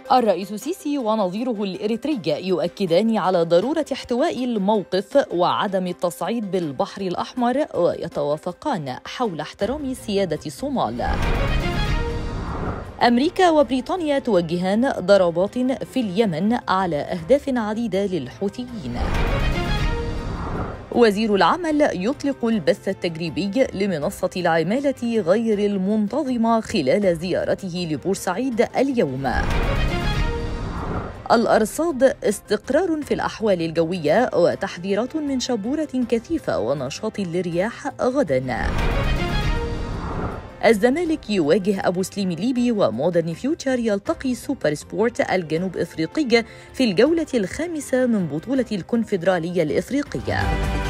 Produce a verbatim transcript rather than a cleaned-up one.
الرئيس السيسي ونظيره الإريتري يؤكدان على ضرورة احتواء الموقف وعدم التصعيد بالبحر الأحمر، ويتوافقان حول احترام سيادة الصومال. أمريكا وبريطانيا توجهان ضربات في اليمن على أهداف عديدة للحوثيين. وزير العمل يطلق البث التجريبي لمنصة العمالة غير المنتظمة خلال زيارته لبورسعيد اليوم. الأرصاد: استقرار في الأحوال الجوية وتحذيرات من شبورة كثيفة ونشاط للرياح غداً. الزمالك يواجه أبو سليم الليبي، ومودرن فيوتشر يلتقي سوبر سبورت الجنوب إفريقي في الجولة الخامسة من بطولة الكونفدرالية الإفريقية.